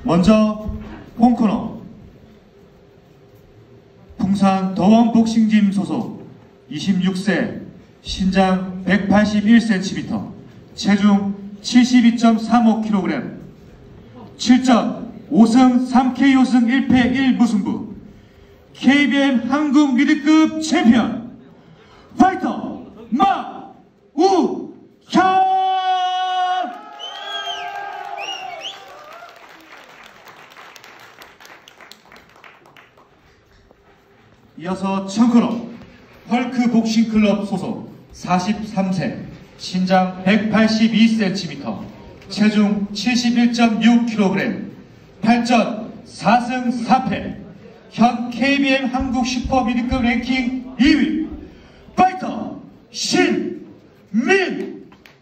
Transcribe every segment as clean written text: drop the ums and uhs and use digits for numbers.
먼저 홈코너 풍산 더원복싱짐 소속 26세 신장 181cm 체중 72.35kg 7전 5승 3KO 승 1패 1무승부 KBM 한국 미드급 챔피언 파이터 마우현. 이어서 청코너 헐크 복싱클럽 소속 43세 신장 182cm 체중 71.6kg 8전 4승 4패 현 KBM 한국 슈퍼 미드급 랭킹 2위 파이터 신민규.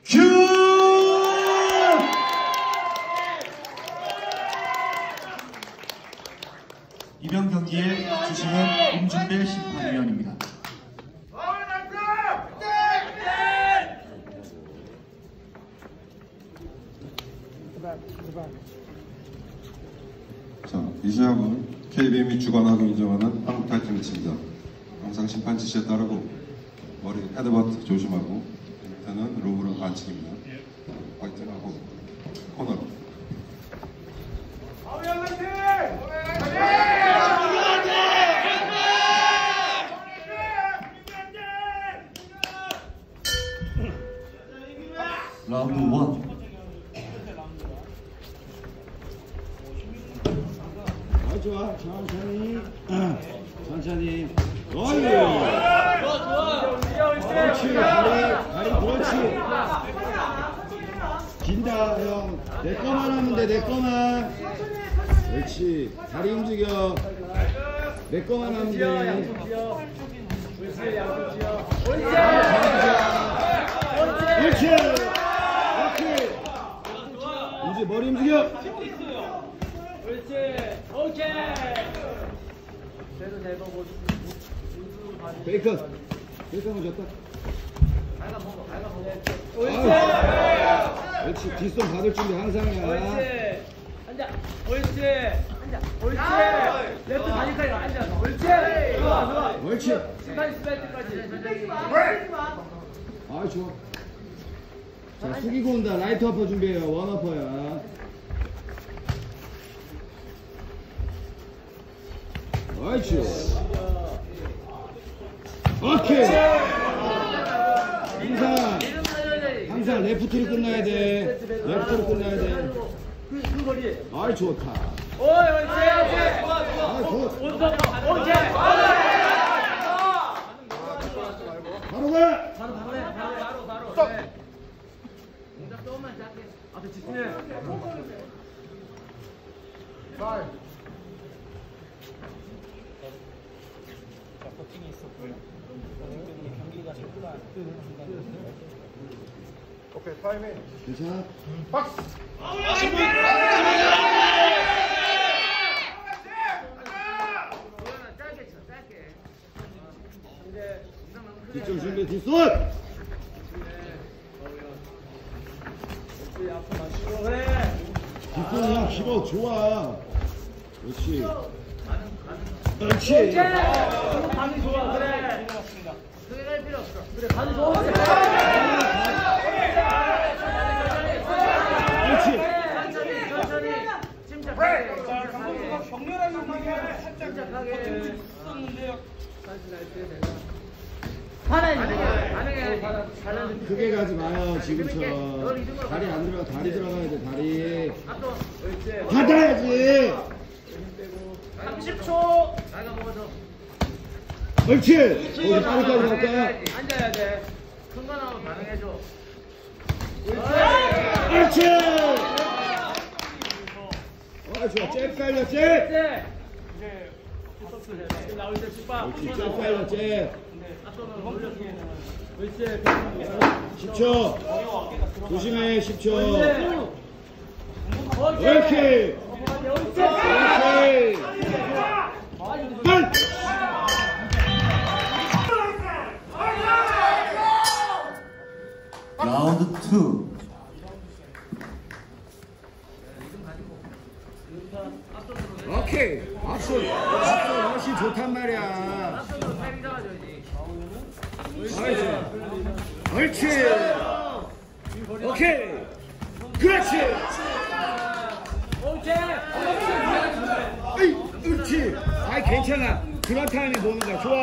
이번 경기의 주심은 임준배 심판위원입니다. 자, 이 시합은 KBM이 주관하고 인정하는 한국 타이틀 매치입니다. 항상 심판 지시에 따르고 머리 헤드버트 조심하고 밑에는 로브랑 반칙입니다. 화이팅하고 코너로. 라운드 1. 좋아, 천천히, 천천히. 어이, 그렇지, 다리 그렇지. 긴다, 형. 내 거만 하면 돼, 내 거만. 그렇지, 다리 움직여. 내 거만 하면 돼. 그렇지, 그렇지. 이제 머리 움직여. 그렇지. 오케이. 그래도 내가 뭐 베이컨. 베이컨 줬다. 갈가 먹어. 갈가 먹어. 옳지. 그렇지. 뒷손 받을 준비 항상이야. 옳지. 앉아. 옳지. 앉아. 옳지. 랩트 다리까지 앉아. 옳지. 좋아. 좋아. 옳지. 심판이 수비할 때까지. 아, 좋아. 자, 숙이고 온다. 라이트 어퍼 준비해요. 원 어퍼야. 옳지. 오케이. 항상 레프트로 끝나야 돼. 레프트로 끝나야 돼. 그 거리. 아이, 좋다. 오, 옳지. 아, 좋아. 온도. 옳지. 바로 가. 바로. 네. 공작 조금만 작게. 앞에 집중해. 버팅이 있었고요. 버팅 때문에 경기가 조금만 오케이, 타이밍. 괜찮아? 박스. 뒷쪽 준비, 뒷손. 뒷손이야, 길어, 좋아. 그렇지. 그렇지. 감이 좋아. 그래. 그게 갈 필요 없어. 그래, 감이 좋아. 그렇지. 천천히. 침착하게. 격렬하게 움직여야 살짝 침착하게. 썼는데요. 반응해. 크게 가지 마요, 지금처럼. 다리 안 들어가, 다리 들어가야 돼, 다리. 받아야지. 30초. 나가 먹어줘. 옳지. 거기 빠르게 갈까? 앉아야 돼. 큰 거 나오면 반응해줘. 옳지. 좋아. 잽 깔려, 잽. 이제 나올 때 슈퍼. 옳지, 잽 깔려, 잽. 앞서는 올려서. 옳지. 10초. 조심해, 10초. 옳지. 옳지. 옳지. 빨. 라운드 2. 오케이. 앞손 훨씬 좋단 말이야. 앞쪽으로 타이밍 잡아줘야지. 옳지. 오케이. 그렇지. 옳지. 아이 괜찮아. 그런 타임에 보는 거야. 좋아.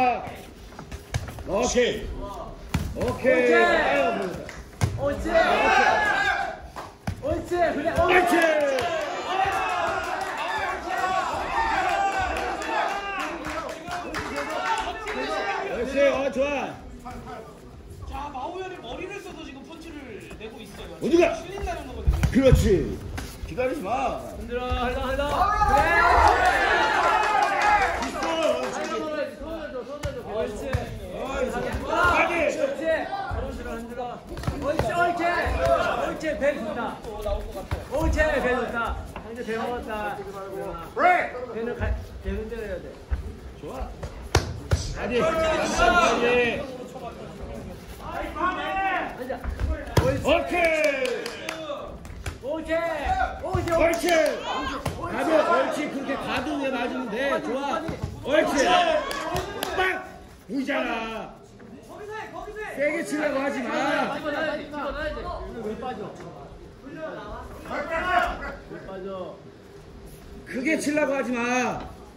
오케이. 오케이. 옳지. 옳지. 그냥 옳지. 옳지. 좋아. 자, 마우현이 머리를 써서 지금 펀치를 내고 있어요. 어디가? 실린다는 거거든요. 그렇지. 기다리지 마. 흔들어. 그래. 옳지. 옳지. 배 좋다. 옳지. 배 좋다. 이제 배 먹었다. 배는 때려야 돼. 좋아. 아니. 앉아. 오케이. 옳지. 옳지. 가도 옳지. 그렇게 가도 왜 맞으면 돼. 좋아. 옳지. 빵. 보이잖아. 세게 치려고 하지 마. 집어넣어야지. 왜 빠져? 왜 빠져? 크게 치려고 하지 마.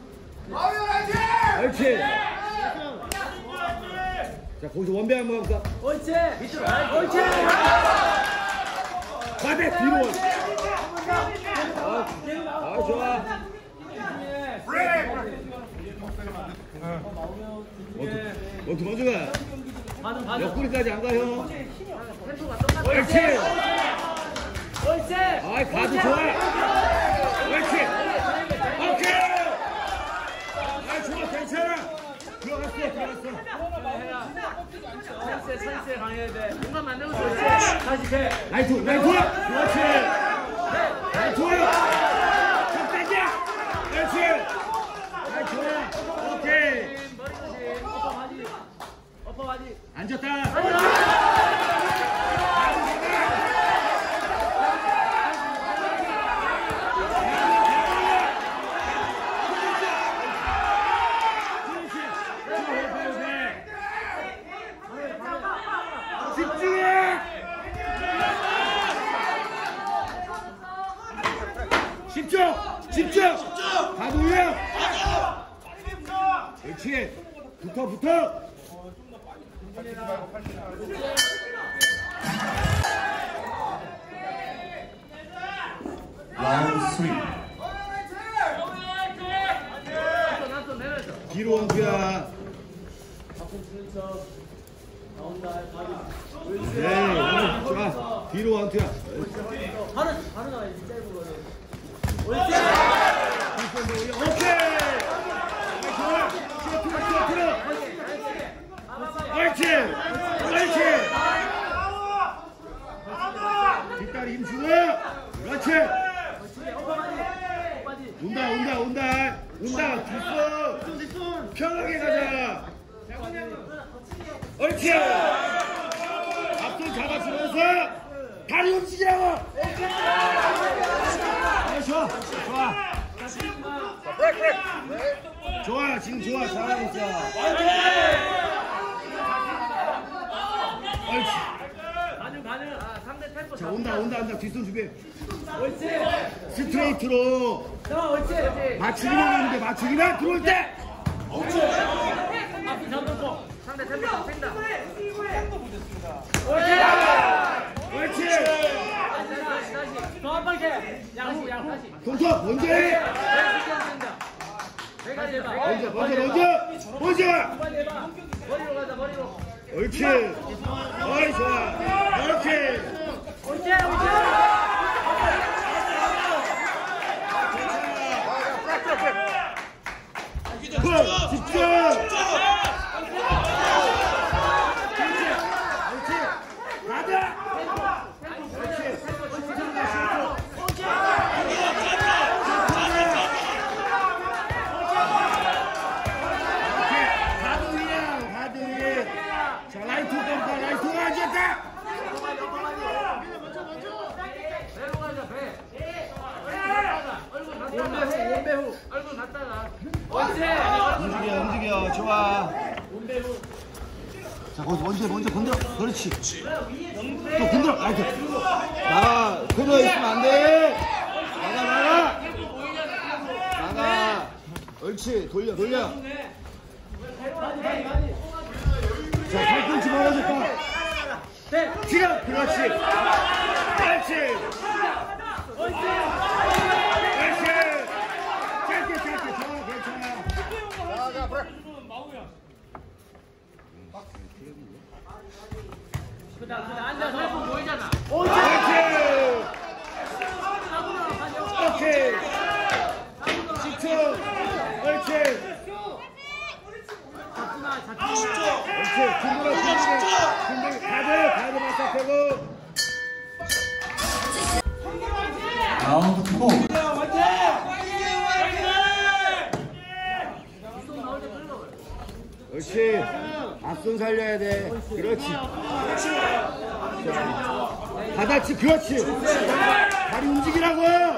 옳지. 자, 거기서 원배 한번 해볼까? 옳지. 밑으로. 옳지. 과대 뒤로. 좋아. 어떻게 먼저 가? 옆구리까지 안 가, 형. 옳지. 옳지. 아이, 가도 좋아. 옳지. 오케이. 아이, 좋아, 괜찮아. 들어갔어. 찬스에 강해야 돼. 공간 만들고 좋지. 다시 배. 라이트. 그렇지. 라이트. 좀 당겨. 그렇지. 아이, 좋아. 오케이. 어퍼 바지. 앉았다. 집중! 가동이야! 그렇지! 붙어! 라운드 3. 뒤로 원투야. 네, 좋아. 뒤로 원투야. 바로 나와야지. 짧은 거는. 옳지. 오케이. 좋아. 틀어. 옳지. 뒷다리 힘주고. 그렇지. 온다. 뒷손. 편하게 가자. 옳지. 앞손 잡아주면서 다리 움직이라고. 좋아. 지금 좋아. 잘하고 있어. 옳지. 가능. 상대 템포. 자, 온다. 뒷손 준비. 옳지. 스트레이트로. 옳지. 맞추기만 하는데 들어올 때. 앞이 잡고. 상대 템포 뺀다. 옳지. 다시. 더 한 번 해. 양호. 다시. 동서 먼저 해. 먼저. 먼저. 빨리 해봐. 머리로 가자. 옳지. 어이, 좋아. 이렇게. 옳지. 집중. 가자. 자, 라이트가 앉았다. 배로 가자. 배. 얼굴 얼굴 갔다가. 옳지. 움직여 좋아. 자 거기서 먼저 건드려. 그렇지. 또 건드려. 아이고 나가. 그대로 있으면 안돼. 나가. 옳지. 돌려. 자 팔꿈치 멀어졌다. 지금 그렇지. 짧게 좋아. 괜찮아. 그다음 앉아서 얼굴 보이잖아. 오케이. 10초. 옳지. 준비. 가드 맞춰펴고. 라운드 4. 옳지. 앞손 살려야 돼. 그렇지. 바닥치. 그렇지. 다리 움직이라고.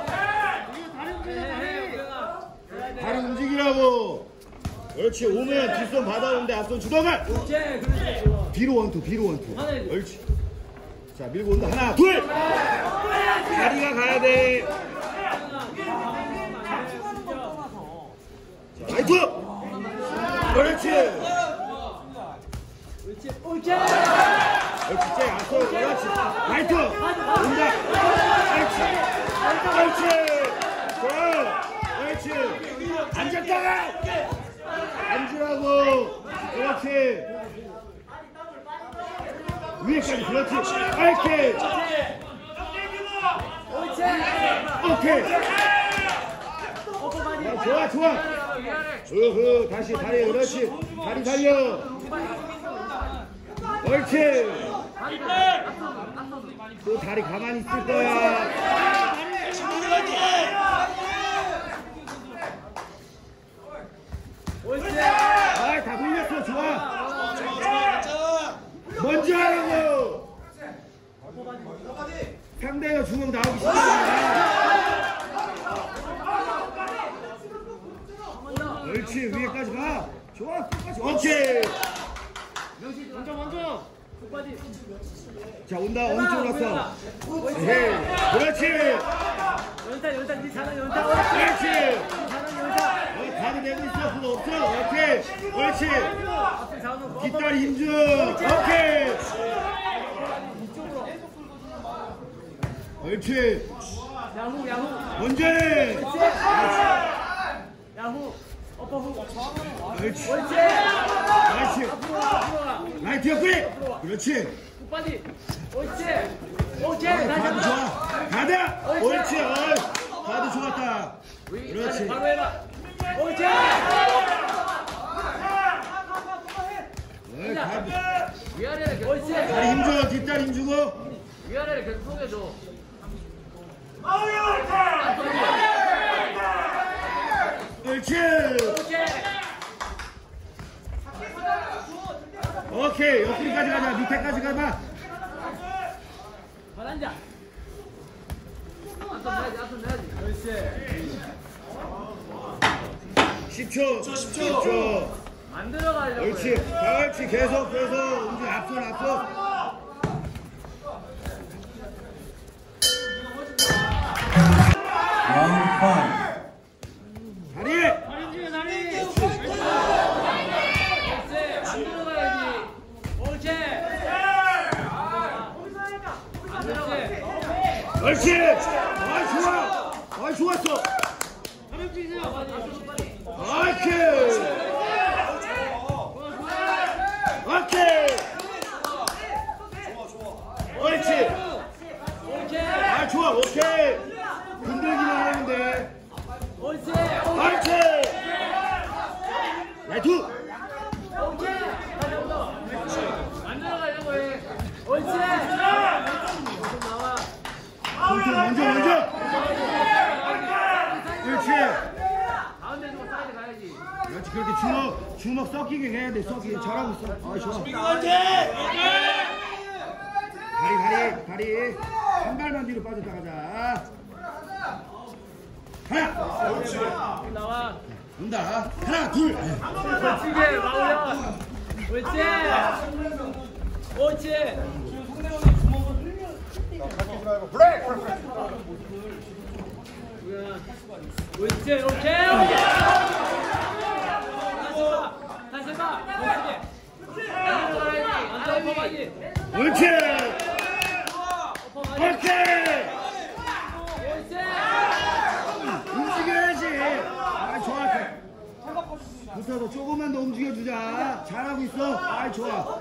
다리 움직이라고. 그렇지. 오면 뒷손 받아오는데 앞손 주더가. 뒤로 원투. 옳지. 자 밀고 온다. 하나 둘. 다리가 가야 돼. 자 라이트. 그렇지. 옳지. 앞손. 그렇지. 라이트. 온다. 옳지. 좋아. 옳지. 앉았다가 앉으라고. 그렇지. 위에까지. 그렇지. 오케이. 좋아. 다시 다리. 그렇지. 다리 살려. 옳지. 또 다리 가만히 있을 거야. 다 돌렸어. 좋아. 먼저 하라고. 상대가 주먹 나오기 시작해. 옳지. 위에까지 가. 좋아. 끝까지. 옳지. 먼저. 자 온다. 엄청 올랐어. 그렇지. 연타 니 잘하는 연타. 그렇지. 연타. 다리 내고 있어. 그거 없어. 오케이. 옳지. 뒷다리 힘줘. 오케이. 옳지. 야후. 먼저 해. 야후. 어퍼. 옳지. 옳지. 라이트 옆구리. 그렇지. 굿바디. 옳지. 가드 좋아. 가드. 옳지. 가드 좋았다. 그렇지. 바로 해봐. 옳지. 가드. 위아래를 계속 옳지. 다리 힘줘. 뒷다리 힘주고. 위아래를 계속 속여줘. 옳지. 오케이. 옆구리까지 가자. 밑에까지 가봐. 발 앉아. 앞선 내야지. 그렇지. 10초. 안 들어가려고. 옳지. 그렇지. 계속 움직여. 앞손. 라운드 5. 다리. 안 들어가야지. 옳지. 옳지. 좋아. 좋았어. 옳지. 좋아. 오케이. 흔들기만 하는데. 옳지. 라이트. 안 들어가려고 해. 옳지. 나와. 먼저. 그렇지. 가운데 주고 사이드 가야지. 그렇지. 그렇게 주먹 섞이게 해야 돼. 섞이게 잘하고 있어. 좋아. 다리. 한 발만 뒤로 빠졌다 가자. 하나. 나와. 온다. 하나, 둘. 멋지게 마우야. 옳지. 옳지. 옳지. 오케이. 다시 해봐. 멋지게. 앉아 엎어가지. 옳지. 엎어가지. 오케이. 옳지. 움직여야지. 아, 좋아. 붙어서 조금만 더 움직여주자. 잘하고 있어. 아, 좋아.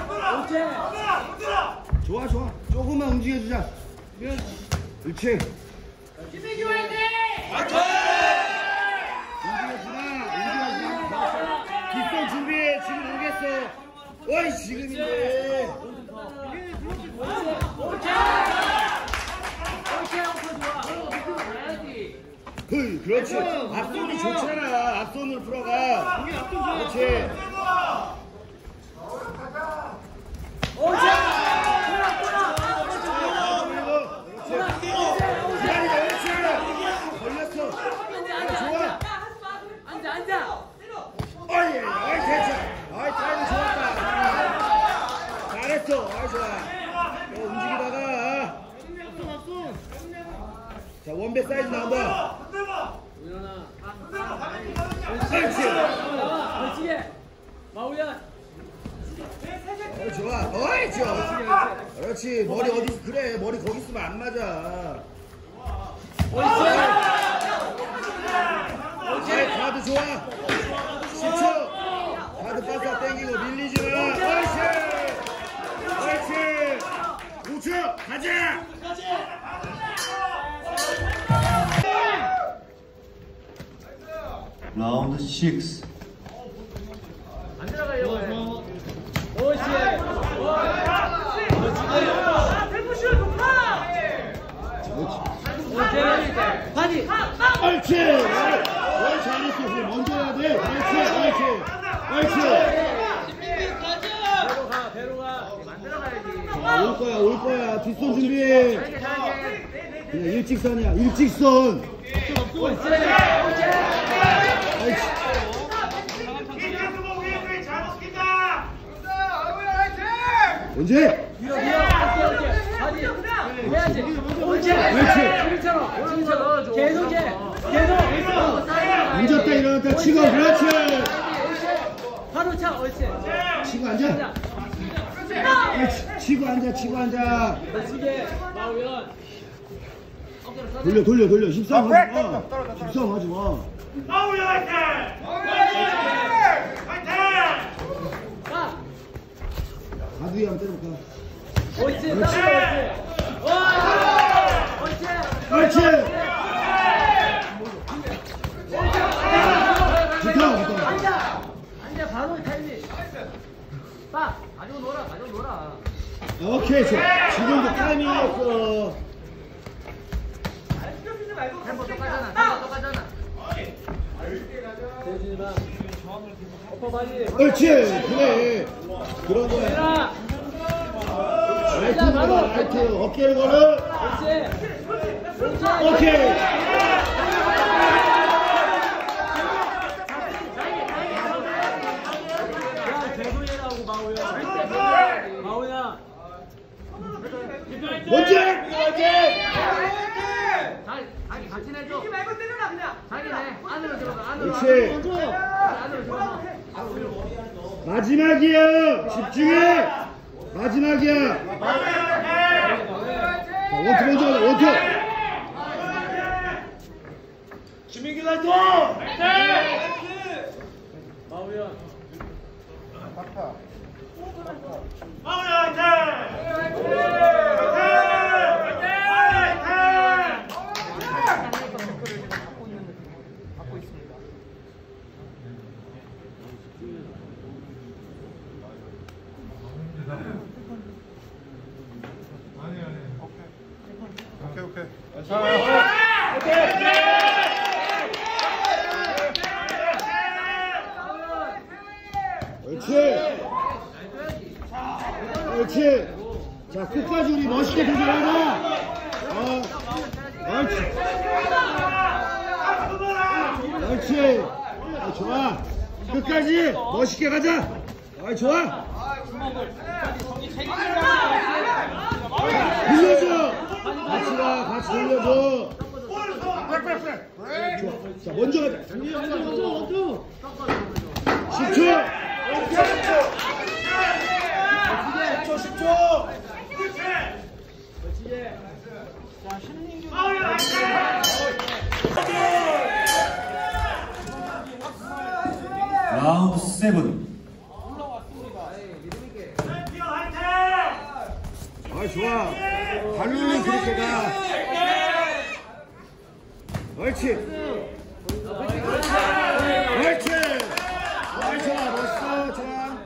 옳지. 좋아, 좋아. 조금만 움직여주자. 그렇지. 김민규 화이팅! 움직여주나. 뒷선 준비해. 지금 오겠어. 어이, 지금인데. 그렇지. 앞손이 좋잖아. 앞손을 풀어가. 그렇지. 걸렸어. 좋아. 앉아. 어이, 됐어. 어이, 타이밍 좋았다. 잘했어. 어이, 좋아. 움직이다가. 자, 원배 사이즈 나온다. 그렇지. 멋지게. 마우야. 좋아. 어이, 좋아. 그렇지. 머리 어디, 그래. 머리 거기 있으면 안 맞아. 어이, 가드 좋아. 10초. 가드 바싹 당기고 밀리지 마. 옳지. 옳지. 5초. 가자. 라운드 6. 안 들어가려고 해. 오씨. 대구슛 높아! 바디. 옳지. 왜 잘했어. 그거 먼저 해야 돼. 옳지. 배로 가. 만들어가야지. 올 거야. 뒷손 준비해. 그냥 일직선이야. 일직선. 옳지. 언제? 밀어. 바디. 해야지. 옳지. 지금처럼. 계속 해. 앉았다 일어났다 치고. 그렇지. 바로 차. 옳지. 치고 앉아. 치고 앉아. 멋지게. 마우연. 돌려. 13 하지 마. 13 하지 마. 마우야 화이팅! 가. 가두이 한번 때려볼까? 옳지. 그렇지. 좋다. 앉아. 바로 타이밍. 빠. 가지고 놀아. 오케이, 좋아. 지금도 타이밍이었어. 템포 똑같잖아. 대준이만. 오빠 바디. 옳지. 그래. 그런 거야. 해라. 라이트 걸어. 라이트. 어깨를 걸어. 옳지. 오케이. 죄송해라고 마우야. 먼저. 자기 같이 내줘. 말고 때려라 그냥. 자기네. 안으로 들어가. 그렇지. 안으로 들어가. 마지막이야. 집중해. 마지막이야. 자, 원투 먼저 가자. 원투. 김민규 화이팅! 마우야. 마우야 화이팅! 그렇지. 자, 끝까지 우리 멋있게 도전하자. 옳지. 옳지. 좋아. 끝까지 멋있게 가자. 좋아. 돌려줘. 같이 가. 같이 돌려줘. 좋아. 자, 먼저 가자. 먼저. 10초. 10초. 라운드 7. 좋아. 발로는 그렇게 가. 옳지. 옳지. 좋아. 멋있어. 좋아.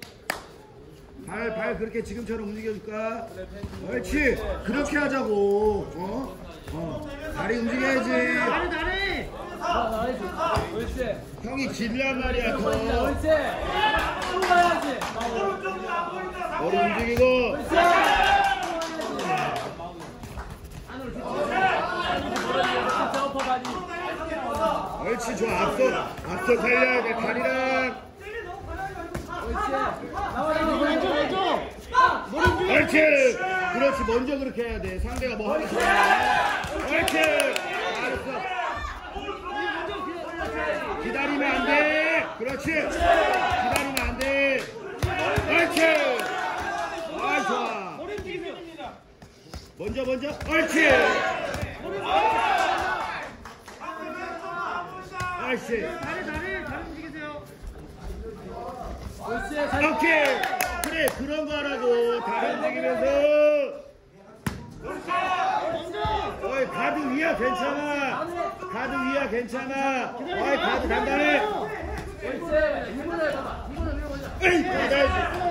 발 그렇게 지금처럼 움직여줄까? 옳지. 그렇게 하자고. 다리 움직여야지. 다리. 옳지. 형이 길란 말이야. 더. 옳지. 또 가야지. 머리 움직이고. 옳지. 좋아. 앞서 달려야 돼. 다리랑. 옳지. 그렇지. 먼저 그렇게 해야 돼. 상대가 뭐 하는 거야. 옳지. 알았어. 기다리면 안 돼. 그렇지. 기다리면 안 돼. 옳지. 좋아. 먼저. 옳지. 옳지. 다리 움직이세요. 오케이. 그래, 그런 거 하라고. 다리 움직이면서. 어이, 가드 위야 괜찮아. 가드 위야 괜찮아. 어이, 가드 단단해. 에이, 받아야지.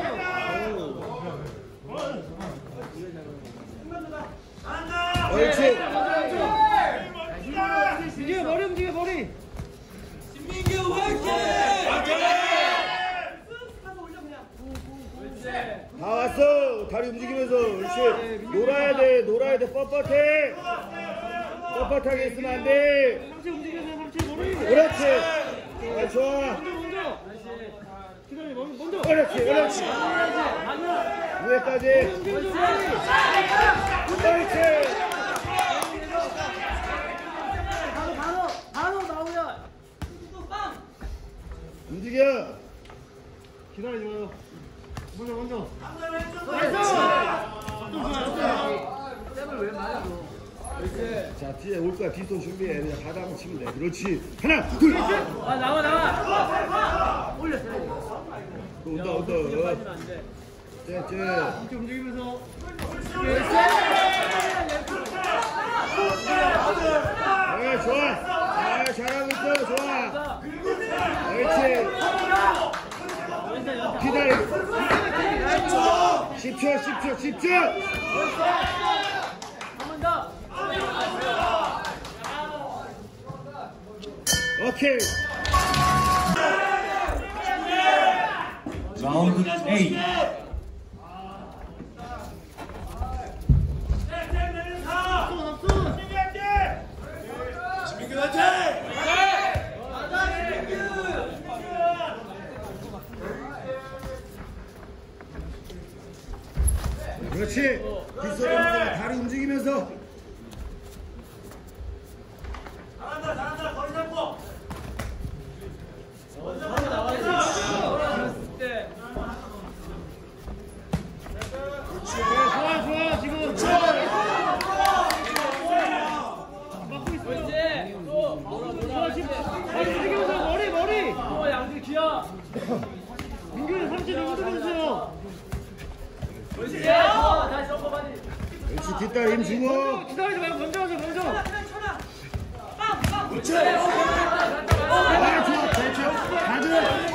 옳지. 움직여, 머리. 민규 화이팅! 다 왔어. 다리 움직이면서. 옳지. 놀아야 돼. 뻣뻣해. 뻣뻣하게 있으면 안 돼. 삼치 움직여서 머리. 그렇지. 좋아. 먼저. 기다려, 먼저. 그렇지. 위에까지. 옳지. 바로 나오면. 움직여. 기다려줘요. 먼저. 자, 뒤에 올 거야. 뒷손 준비해. 그냥 바닥 한번 치면 돼. 그렇지. 하나, 둘. 나와. 올렸어. 온다. 쟤. 이렇게 움직이면서. 좋아. 잘하고 있어. 좋아. 옳지. 기다려. 10초. 한번 더. 오케이. 라운드 8. 그렇지. 뒷손에 다리 움직이면서. 잘한다. 거리 잡고. 좋아, 지금. 막고 있어. 움직이면서 머리. 양들 기어. 민규는 삼치 좀 흔들어주세요. 다시 점프 많이. 그렇지. 뒷다리 힘주고. 기다리지 말고 먼저. 그렇지. 좋아. 가드.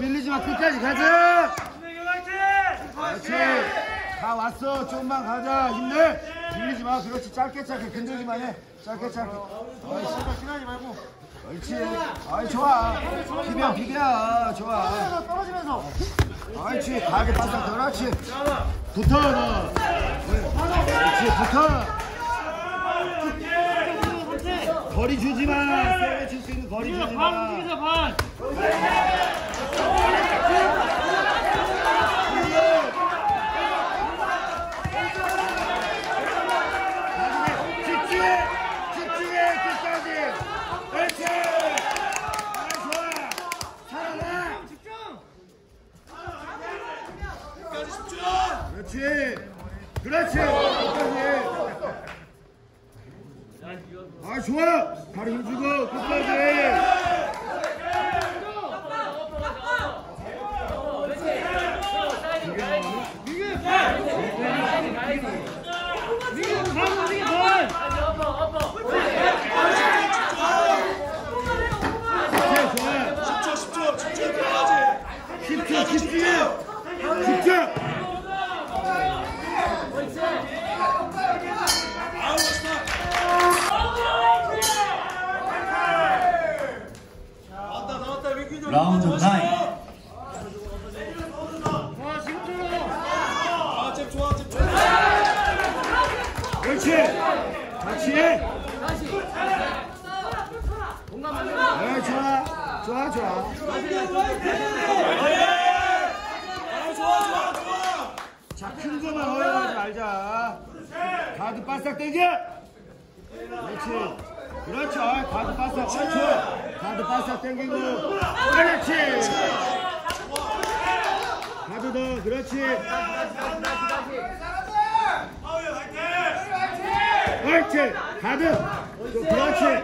밀리지 마. 끝까지 가자. 그렇지. 다 왔어. 좀만 가자. 힘내. 밀리지 마. 그렇지. 짧게 건들기만 해. 짧게. 어이, 시간하지 말고. 그렇지. 아이, 좋아. 비벼. 좋아. 떨어지면서. 그렇지. 가게 바싹. 그렇지. 붙어, 너. 그렇지. 붙어. 거리 주지 마. 세게 칠 수 있는 거리 주지 마. 집중해 끝까지. 그렇지. 좋아. 살아나. 끝까지 집중. 그렇지. 끝까지. 좋아. 다리 힘주고 끝까지. 라운드 9. 그렇지. 같이 해. 좋아. 자, 큰 거만 허용하지 말자. 가드 바싹 당겨. 그렇지. 가드 바싹. 좋아. 가드 바싹 당기고. 그렇지. 가드 더. 그렇지. 그렇지. 가드. 그렇지.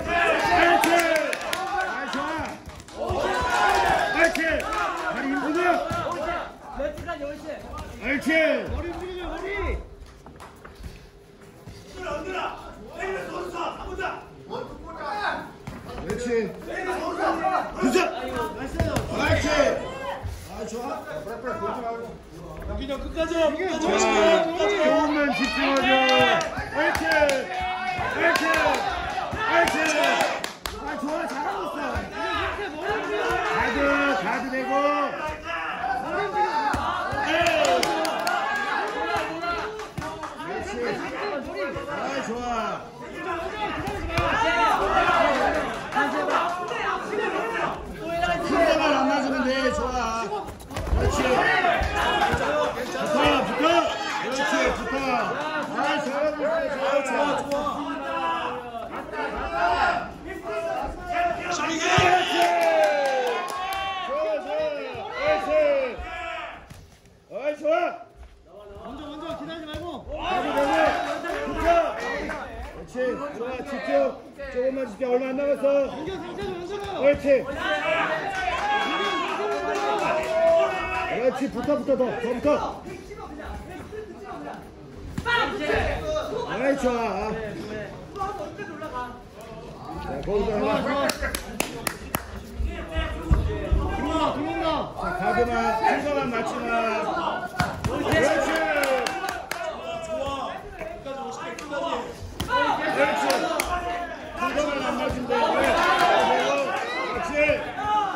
좋아. 그렇지. 다리 힘주고. 그렇지. 머리 움직이죠, 머리. 그렇지. 그렇지. 좋아. 여기 끝까지. 조금만 집중하자. 그렇지. 좋아. 잘하고 있어. 가드 내고. 그렇지. 좋아. 힘내만 안 맞으면 돼. 좋아. 그렇지. 붙어. 그렇지. 붙어. 잘하고 있어. 좋아. 좋아. 먼저 기다리지 말고. 그렇지. 좋아. 집중. 조금만 집중. 얼마 안 남았어. 그렇지. 그렇지. 붙어. 더 붙어. 아이, 좋아. 자, 거기서 하나. 들어온다. 자, 가드만, 힘가만 맞지마. 그렇지. 그렇지. 힘가만 안 맞으면 돼. 그렇지.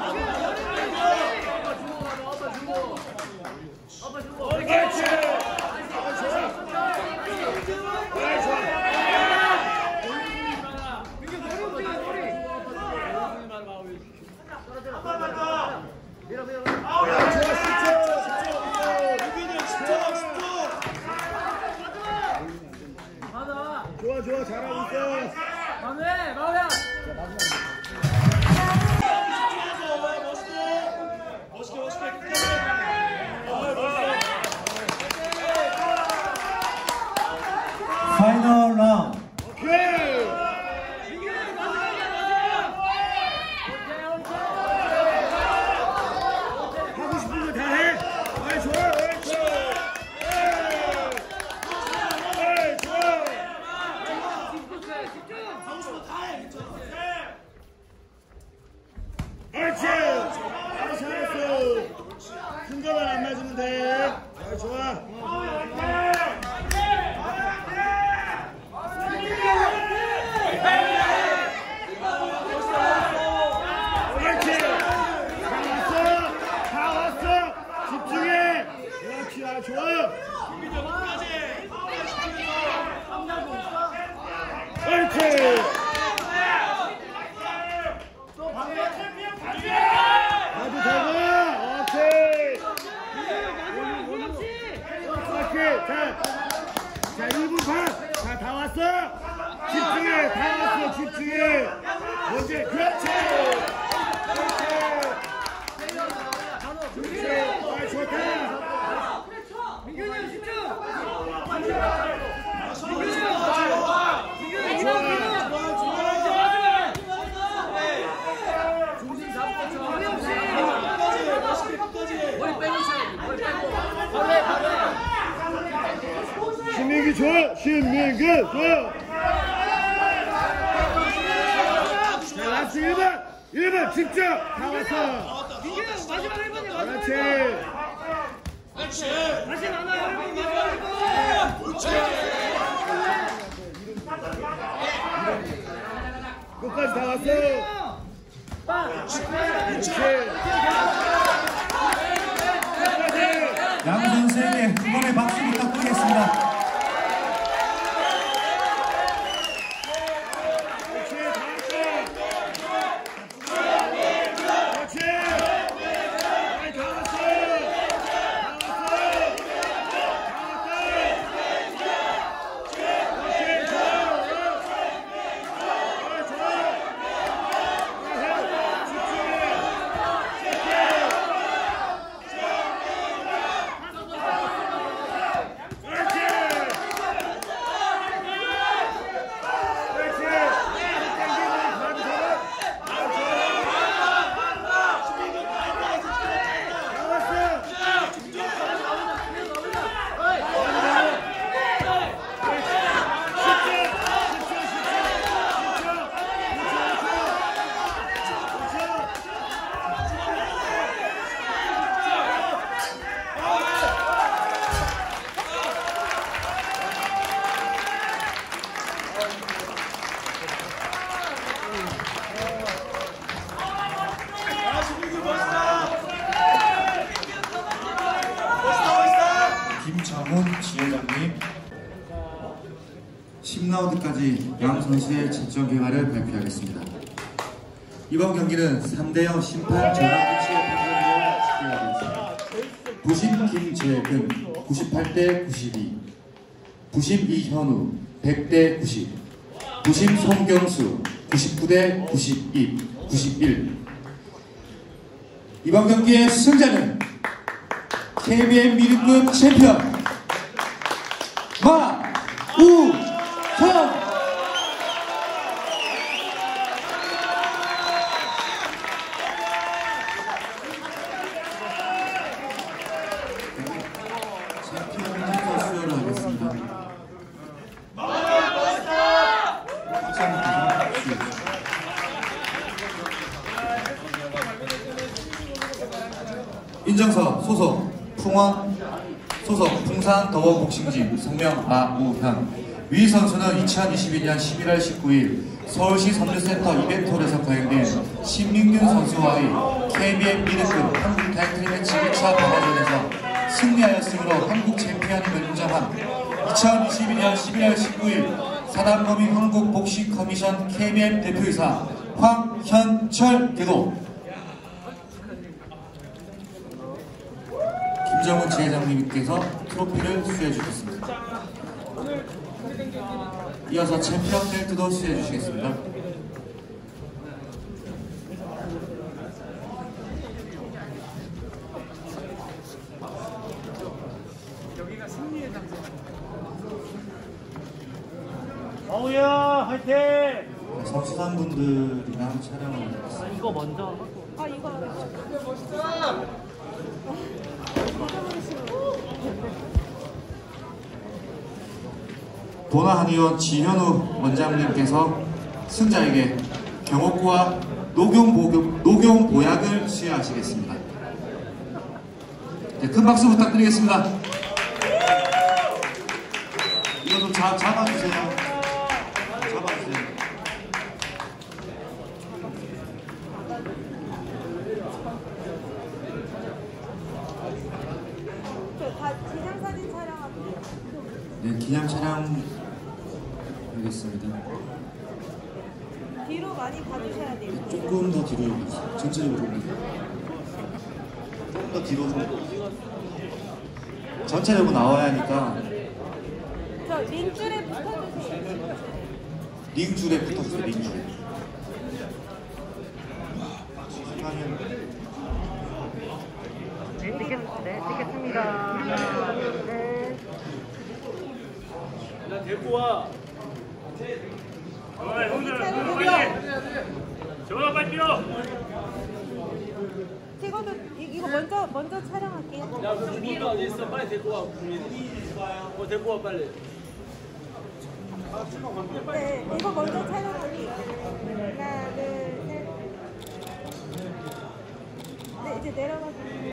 좋아. 잘하고 있어. 마무리야. 멋있게. 파이널 라운드. 오케이. 하고 싶은 거 다 해. 좋아. 그렇지. 잘했어. 왔어. 집중해. 다 왔어. 집중해. 언제? 그렇지. 그렇지. 아, 좋다. 민균이 형 집중. 중심 잡고 머리 빼고 쳐야지. 머리 빼고. 발레. 신민규 좋아. 신민규 좋아. 자, 라스트 1번 집중. 다 왔어. 민균이 형 마지막 1번이야. 마지막 그렇지. 1번. 다시 나눠 1번. 마지막 1번. 끝까지 다 왔어. 양 선수에게 응원의 박수 부탁드리겠습니다. 김정훈 지회장님, 10라운드까지 양 선수의 집중 결과를 발표하겠습니다. 이번 경기는 3대0 심판 전환 조치의 판정으로 집계하겠습니다. 부심 김재근 98대 92, 부심 이현우 100대 90, 부심 송경수 99대 91. 이번 경기의 승자는 KBM 미드급 챔피언 마우현. 챔피언 수여를 하겠습니다. 인정서 소속 풍원 소속 풍산 더워 복싱짐 성명 마우현. 위 선수는 2022년 11월 19일 서울시 섬유센터 이벤트홀에서 거행된 신민균 선수와의 KBM 미드급 한국 타이틀 매치 1차 방어전에서 승리하였으므로 한국 챔피언임을 인정함. 2022년 11월 19일 사단법인 한국 복싱 커미션 KBM 대표이사 황현철 대도, 김정훈 지회장님께서 트로피를 수여해 주셨습니다. 이어서 챔피언 벨트도 수여해 주시겠습니다. 마우현 화이팅! 선수단분들이랑 촬영을 하겠습니다. 이거 먼저 하고. 아 이거 도나한의원 지현우 원장님께서 승자에게 경옥구와 녹용보약을 수여하시겠습니다. 네, 큰 박수 부탁드리겠습니다. 이거 좀 잡아주세요. 잡아주세요. 다 기념사진 촬영하고. 네, 기념 촬영 하겠습니다. 뒤로 많이 봐주셔야 돼요. 조금 더 뒤로 해주세요. 전체적으로 조금 더 뒤로 좀. 전체적으로 나와야 하니까. 저 링줄에 붙어주세요. 링줄에 붙어주세요. 링줄. 지금하면 네, 찍겠습니다. 하나, 둘, 셋. 나 데리고 와. 정원아 빨리 뛰어. 찍어도 이거 먼저 촬영할게요. 야, 그 주민이 어디 있어? 빨리 데리고 와. 데리고 와 빨리. 네, 이거 먼저